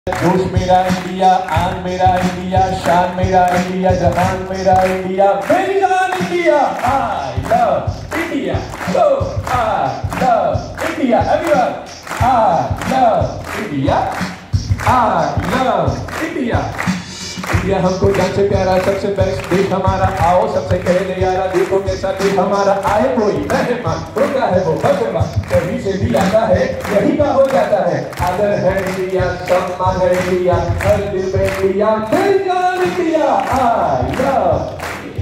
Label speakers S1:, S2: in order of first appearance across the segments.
S1: जोश मेरा इंडिया, आन मेरा इंडिया, शान मेरा इंडिया, जहान मेरा इंडिया, मेरी जान India. I love India, so I love India, everyone. I love India, I love India. India हमको जान से प्यारा, सबसे बेस्ट देश हमारा, आओ सबसे कहले यारा, देखो कैसा देश हमारा। आए कोई मेहमान, होता है वो भगवान, कहीं से भी आता है यही का हो जाता है। आदर है इंडिया, सम्मान है इंडिया, हर दिल में इंडिया, मेरी जान India. I love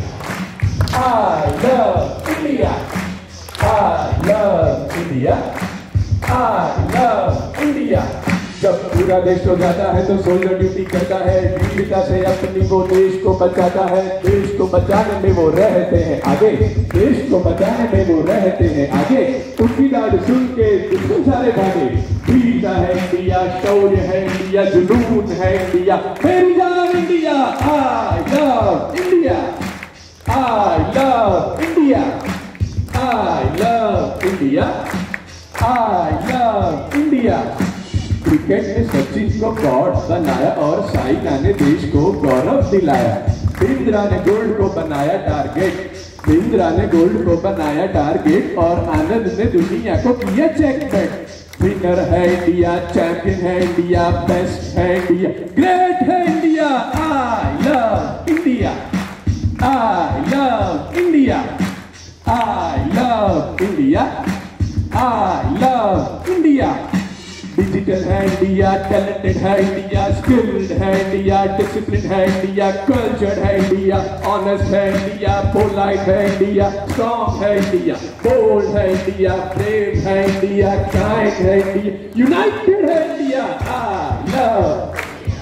S1: India, I love India, I love India। जब पूरा देश हो जाता है तो सोल्जर ड्यूटी करता है, वीरता से अपनी वो देश को बचाता है। देश को बचाने में वो रहते हैं आगे, देश को बचाने में वो रहते हैं आगे। उनकी डांट सुन के दुश्मन सारे भागे। वीरता है इंडिया, शौर्य है इंडिया, जुनून है इंडिया, मेरी जान India. I love India, I love India, I love India, I love India। Cricket ने सचिन को गॉड बनाया और साइना ने देश को गौरव दिलाया। बिंद्रा ने गोल्ड को बनाया टारगेट, बिंद्रा ने गोल्ड को बनाया टारगेट, और आनंद ने दुनिया को किया चेकमेट। विनर है इंडिया, चैंपियन है इंडिया, बेस्ट है इंडिया, ग्रेट है India. I love India, I love India, I love India, I love India। Digital है इंडिया, टैलेंटेड है इंडिया, स्किल्ड है इंडिया, डिसिप्लिन है इंडिया, कल्चर्ड है इंडिया, ऑनेस्ट है इंडिया, पोलाइट है इंडिया, स्ट्रॉन्ग है इंडिया, बोल्ड है इंडिया, ब्रेव है इंडिया, काइंड है इंडिया, यूनाइटेड है India. I love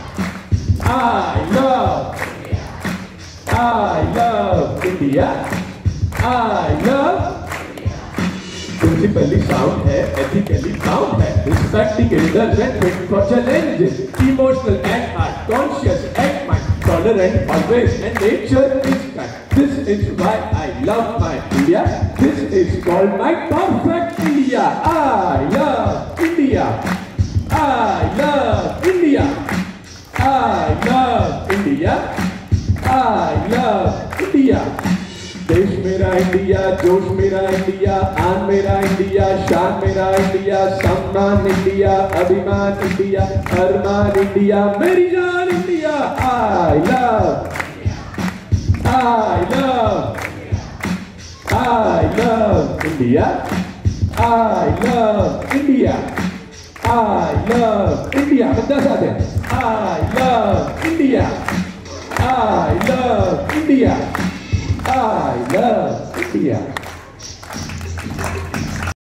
S1: India, I love। Principally sound है, ethically sound है, respecting elders and fit for challenges, emotional and heart conscious and mind tolerant always, and nature is kind. This is why I love my India. This is called my perfect India. I love India, I love India, I love India, I love India। देश मेरा India, जोश मेरा India, आन मेरा India, शान मेरा India, सम्मान India, अभिमान इंडिया, अरमान इंडिया, मेरी जान India. I love India, I love India, I love India। बता सकते हैं I love India, I love India, I love India।